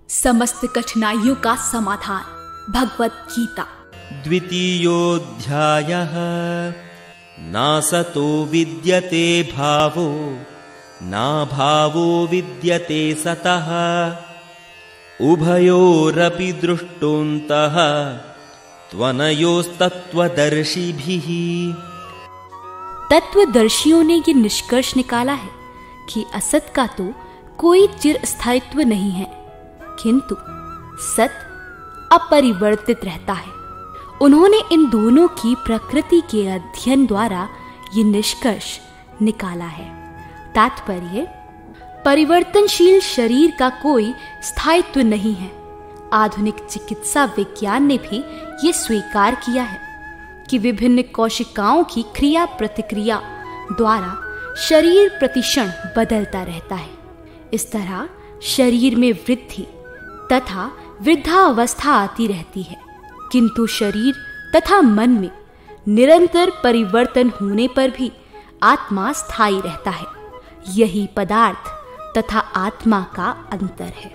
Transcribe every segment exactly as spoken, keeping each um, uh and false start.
समस्त कठिनाइयों का समाधान। भगवत गीता। द्वितीयोऽध्यायः। नासतो विद्यते भावो नाभावो विद्यते सतः उभयोरपि दृष्टोऽन्तः त्वनयोस्तत्त्वदर्शिभिः। तत्वदर्शियों ने ये निष्कर्ष निकाला है कि असत का तो कोई चिर स्थायित्व नहीं है, किंतु सत अपरिवर्तित रहता है। उन्होंने इन दोनों की प्रकृति के अध्ययन द्वारा ये निष्कर्ष निकाला है। तात्पर्य, परिवर्तनशील शरीर का कोई स्थायित्व नहीं है। आधुनिक चिकित्सा विज्ञान ने भी ये स्वीकार किया है कि विभिन्न कोशिकाओं की क्रिया प्रतिक्रिया द्वारा शरीर प्रतिक्षण बदलता रहता है। इस तरह शरीर में वृद्धि तथा वृद्धावस्था आती रहती है, किंतु शरीर तथा मन में निरंतर परिवर्तन होने पर भी आत्मा स्थायी रहता है। यही पदार्थ तथा आत्मा का अंतर है।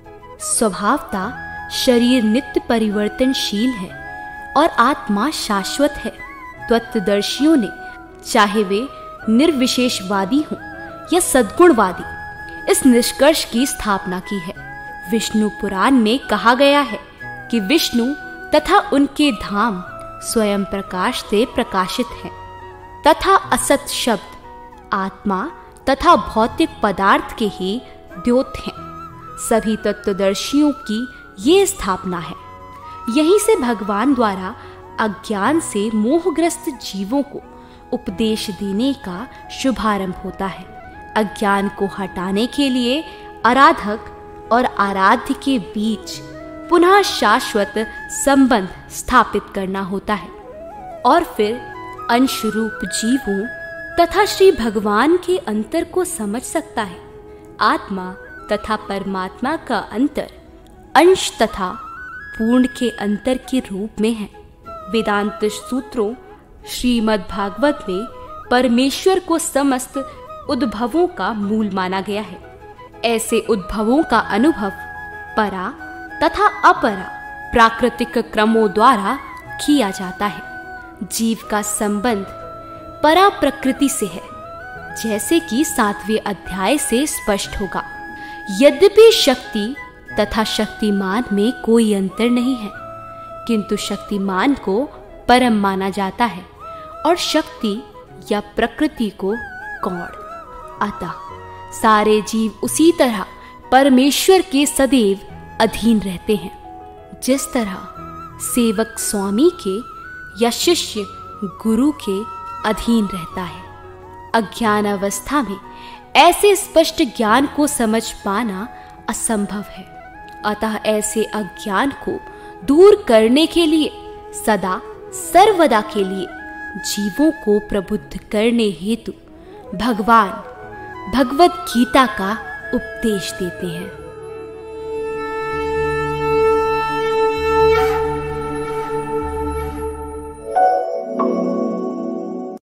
स्वभावतः शरीर नित्य परिवर्तनशील है और आत्मा शाश्वत है। तत्वदर्शियों ने, चाहे वे निर्विशेषवादी हों या सद्गुणवादी, इस निष्कर्ष की स्थापना की है। विष्णु पुराण में कहा गया है कि विष्णु तथा उनके धाम स्वयं प्रकाश से प्रकाशित हैं, तथा असत शब्द आत्मा तथा भौतिक पदार्थ के ही द्योत हैं। सभी तत्वदर्शियों की ये स्थापना है। यहीं से भगवान द्वारा अज्ञान से मोहग्रस्त जीवों को उपदेश देने का शुभारंभ होता है। अज्ञान को हटाने के लिए आराधक और आराध्य के बीच पुनः शाश्वत संबंध स्थापित करना होता है और फिर अंश रूप जीवों तथा श्री भगवान के अंतर को समझ सकता है। आत्मा तथा परमात्मा का अंतर अंश तथा पूर्ण के अंतर के रूप में है। वेदांत सूत्रों श्रीमद् भागवत में परमेश्वर को समस्त उद्भवों का मूल माना गया है। ऐसे उद्भवों का अनुभव परा तथा अपरा प्राकृतिक क्रमों द्वारा किया जाता है। जीव का संबंध परा प्रकृति से है, जैसे कि सातवें अध्याय से स्पष्ट होगा। यद्यपि शक्ति तथा शक्तिमान में कोई अंतर नहीं है, किंतु शक्तिमान को परम माना जाता है और शक्ति या प्रकृति को गौण। अतः सारे जीव उसी तरह परमेश्वर के सदैव अधीन रहते हैं, जिस तरह सेवक स्वामी के या शिष्य गुरु के अधीन रहता है। अज्ञान अवस्था में ऐसे स्पष्ट ज्ञान को समझ पाना असंभव है। अतः ऐसे अज्ञान को दूर करने के लिए सदा सर्वदा के लिए जीवों को प्रबुद्ध करने हेतु भगवान भगवत गीता का उपदेश देते हैं।